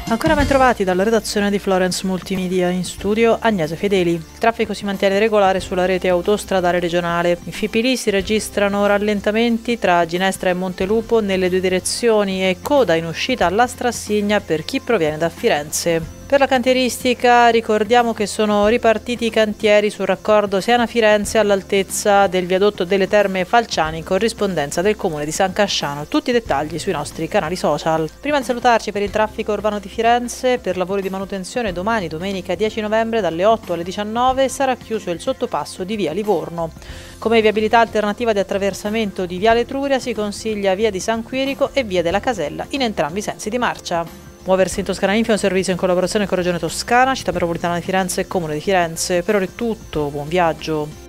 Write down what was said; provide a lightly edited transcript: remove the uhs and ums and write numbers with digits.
Ancora ben trovati dalla redazione di Florence Multimedia, in studio Agnese Fedeli. Il traffico si mantiene regolare sulla rete autostradale regionale. In Fipili si registrano rallentamenti tra Ginestra e Montelupo nelle due direzioni e coda in uscita alla Strassigna per chi proviene da Firenze. Per la cantieristica ricordiamo che sono ripartiti i cantieri sul raccordo Siena-Firenze all'altezza del viadotto delle Terme Falciani in corrispondenza del comune di San Casciano. Tutti i dettagli sui nostri canali social. Prima di salutarci, per il traffico urbano di Firenze, per lavori di manutenzione domani, domenica 10 novembre, dalle 8 alle 19 sarà chiuso il sottopasso di via Livorno. Come viabilità alternativa di attraversamento di viale Etruria si consiglia via di San Quirico e via della Casella in entrambi i sensi di marcia. Muoversi in Toscana Info è un servizio in collaborazione con Regione Toscana, Città Metropolitana di Firenze e Comune di Firenze. Per ora è tutto, buon viaggio!